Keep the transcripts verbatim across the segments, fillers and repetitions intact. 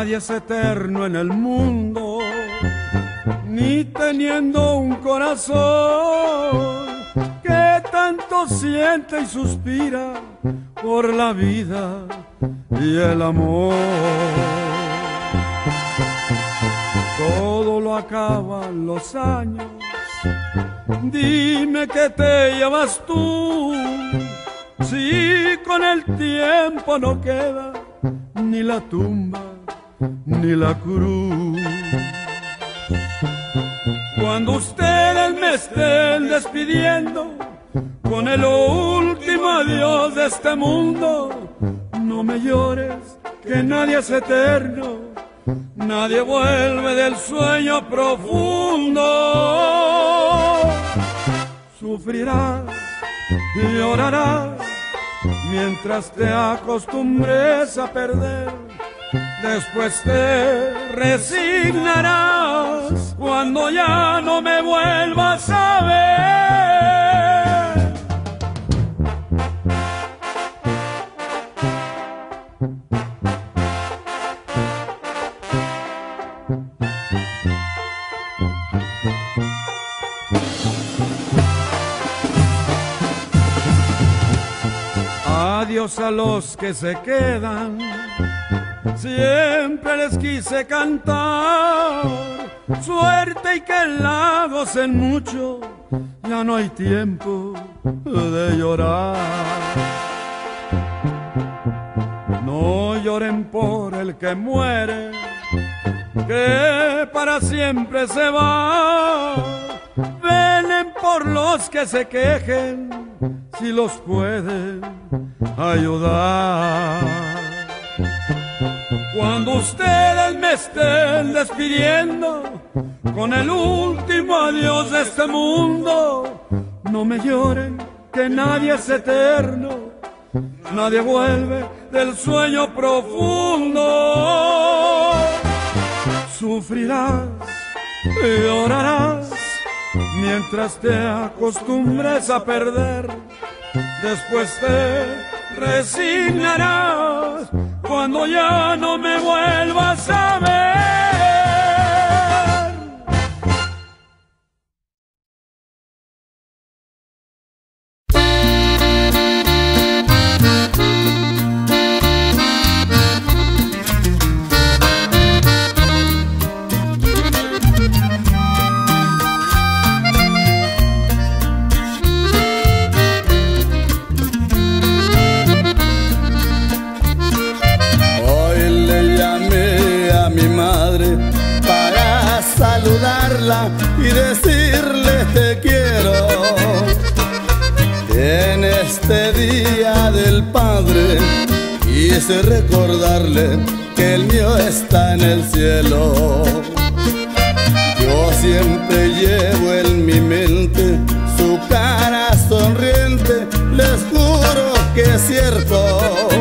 Nadie es eterno en el mundo, ni teniendo un corazón que tanto siente y suspira por la vida y el amor. Todo lo acaban los años, dime que te llevas tú, si con el tiempo no queda ni la tumba ni la cruz. Cuando ustedes me estén despidiendo con el último adiós de este mundo, no me llores, que nadie es eterno, nadie vuelve del sueño profundo. Sufrirás y llorarás mientras te acostumbres a perder. Después te resignarás cuando ya no me vuelvas a ver. Adiós a los que se quedan, siempre les quise cantar suerte y que la gocen mucho, ya no hay tiempo de llorar. No lloren por el que muere, que para siempre se va. Velen por los que se quejen, si los pueden ayudar. Cuando ustedes me estén despidiendo con el último adiós de este mundo, no me lloren, que nadie es eterno, nadie vuelve del sueño profundo. Sufrirás y llorarás mientras te acostumbres a perder. Después te resignarás cuando ya no me vuelvas a ver. Y decirle te quiero en este día del Padre, quise recordarle que el mío está en el cielo. Yo siempre llevo en mi mente su cara sonriente, les juro que es cierto.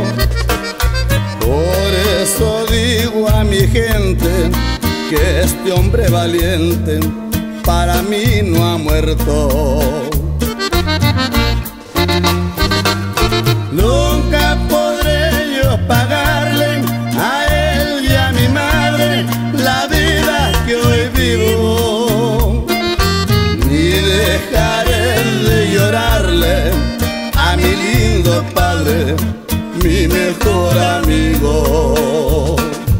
Por eso digo a mi gente que este hombre valiente para mí no ha muerto. Nunca podré yo pagarle a él y a mi madre la vida que hoy vivo, ni dejaré de llorarle a mi lindo padre, mi mejor amigo.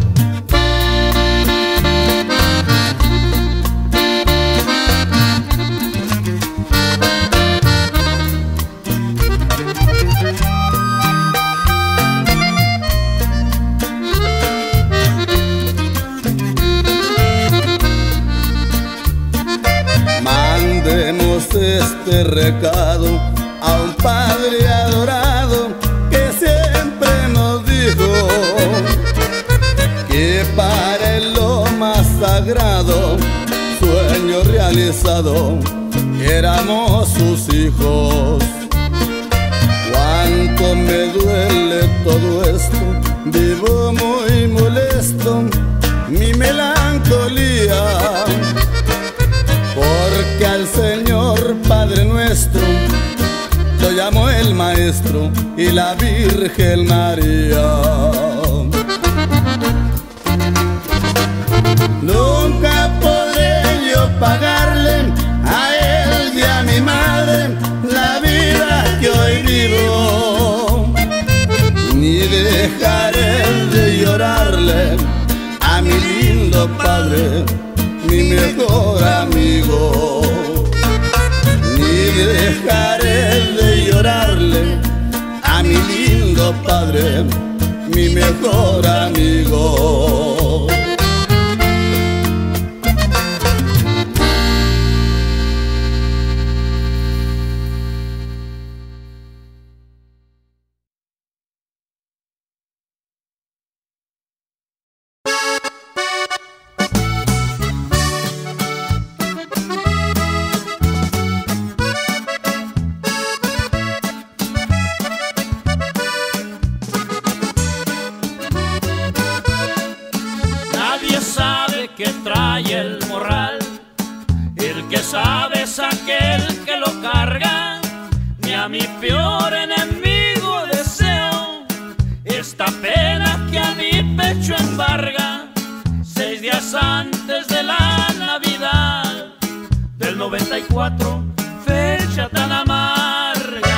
Este recado a un Padre adorado que siempre nos dijo que para él lo más sagrado, sueño realizado, éramos sus hijos. Cuánto me duele todo esto, vivo muy molesto, mi melancolía, porque al Señor Padre nuestro lo llamó el Maestro y la Virgen María. pagarle a él y a mi madre la vida que hoy vivo, ni dejaré de llorarle a mi lindo padre, mi mejor amigo. Ni dejaré de llorarle a mi lindo padre, mi mejor amigo. Que trae el morral, el que sabe es aquel que lo carga. Ni a mi peor enemigo deseo esta pena que a mi pecho embarga. Seis días antes de la Navidad del noventa y cuatro, fecha tan amarga.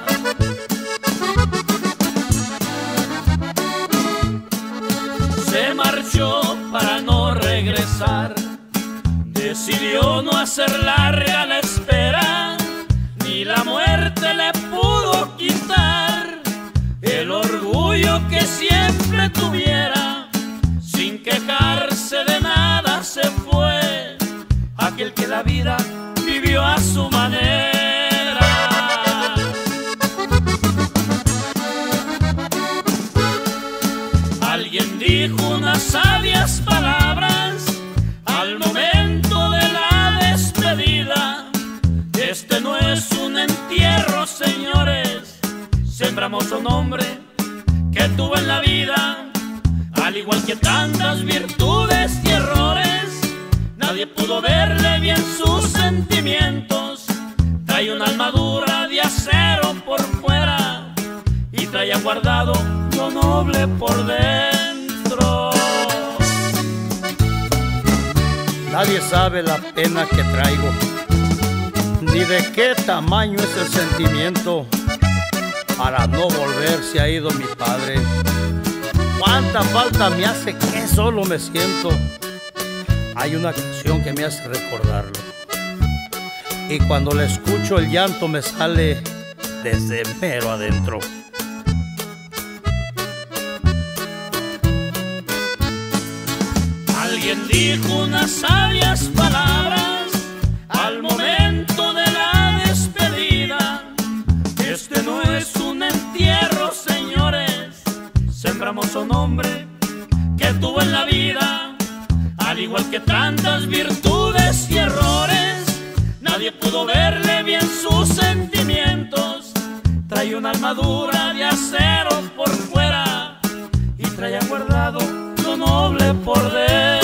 Se marchó para no regresar, decidió no hacer larga la espera, ni la muerte le pudo quitar el orgullo que siempre tuviera. Sin quejarse de nada se fue aquel que la vida vivió a su manera. Alguien dijo unas sabias palabras al momento de la despedida. Este no es un entierro, señores, sembramos un hombre que tuvo en la vida, al igual que tantas virtudes y errores. Nadie pudo verle bien sus sentimientos. Trae una armadura de acero por fuera y traía guardado lo noble por dentro. Nadie sabe la pena que traigo, ni de qué tamaño es el sentimiento. Para no volver se ha ido mi padre. Cuánta falta me hace, que solo me siento. Hay una canción que me hace recordarlo, y cuando la escucho el llanto me sale desde mero adentro. Alguien dijo unas sabias palabras al momento de la despedida. Este no es un entierro, señores, sembramos un hombre que tuvo en la vida, al igual que tantas virtudes y errores. Nadie pudo verle bien sus sentimientos. Trae una armadura de acero por fuera y traía guardado lo noble por dentro.